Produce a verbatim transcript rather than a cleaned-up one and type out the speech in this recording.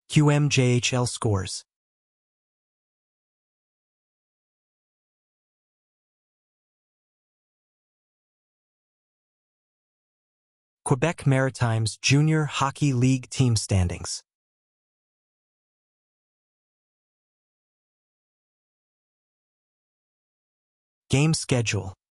Q M J H L scores. Quebec Maritimes Junior Hockey League team standings. Game schedule.